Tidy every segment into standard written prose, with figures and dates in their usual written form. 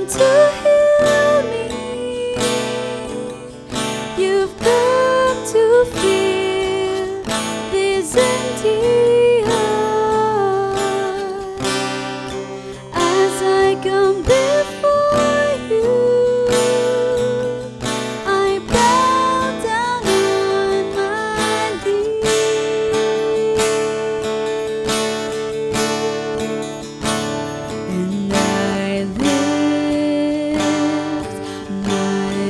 to heal me. You've come to fill this empty heart. As I come before you, I bow down on my knees, and I lift my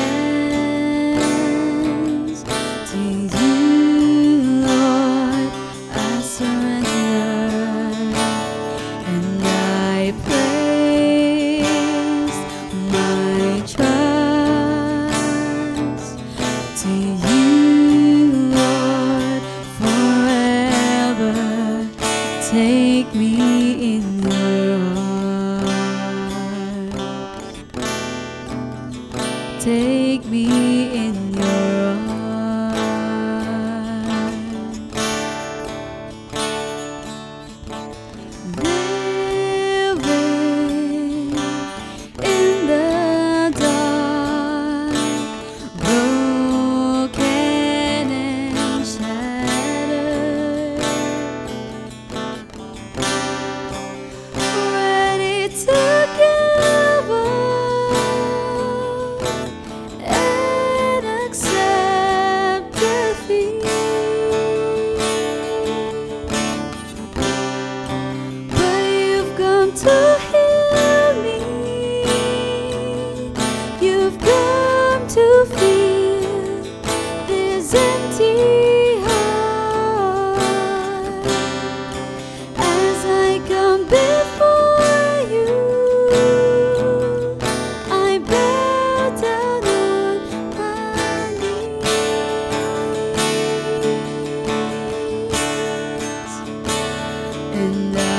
hands to you, Lord. I surrender, and I place my trust to you, Lord, forever. Take me in your arms. Take me in your arms. Living in the dark, broken and shattered, ready to give up and accept defeat. But you've come to heal me. You've come to fill this empty heart. As I come before you, I bow down on my knees, and I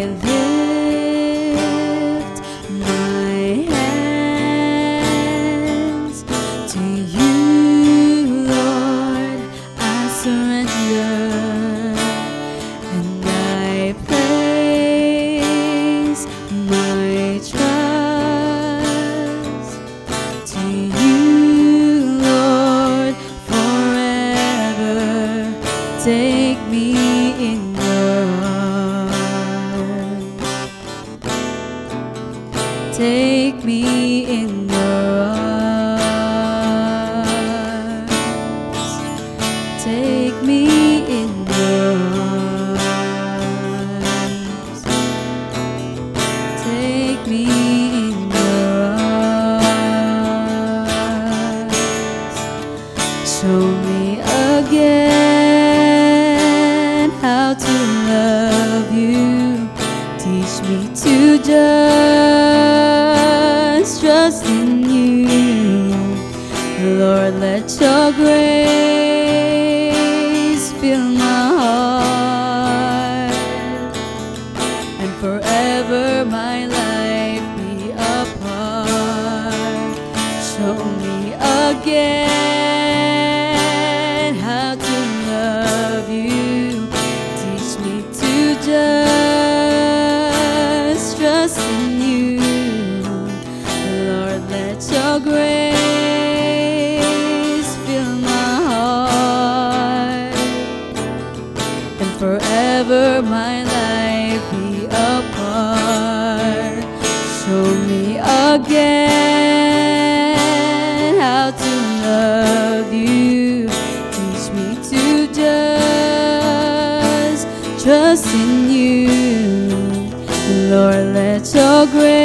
lift my hands to you, Lord. I surrender, and I place my trust to you, Lord, forever. Take me in your arms. Take me in your arms. Take me in your arms. Take me in your arms. Show me again how to love you. Teach me to just trust in you. Lord, let your grace fill my heart, and forever my life be a part. Show me again how to love you. Teach me to just trust in you. Lord, let your grace fill my heart, and forever my life be a part. Show me again how to love you. Teach me to just trust in you. Lord, let your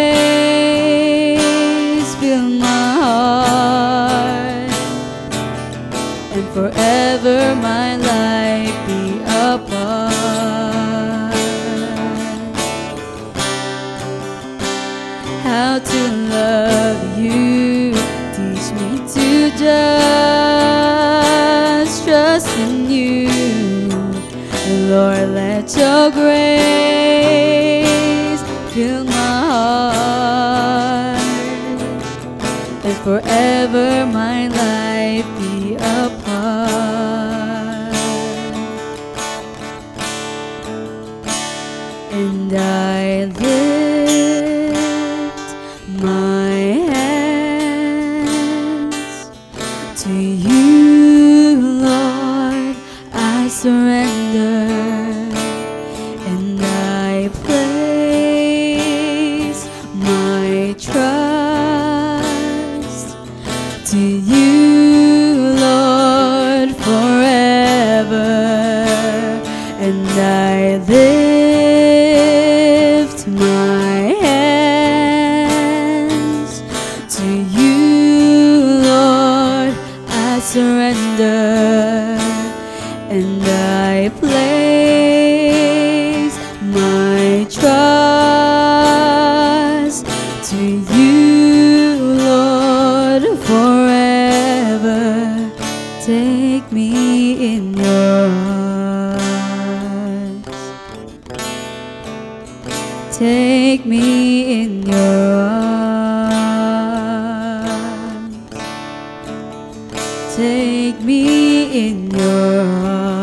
grace fill my heart, and forever my life be a part. How to love you. Teach me to just trust in you. Lord, let your grace fill my heart, and forever my life be a part. And I lift my Take me in your arms. Take me in your arms.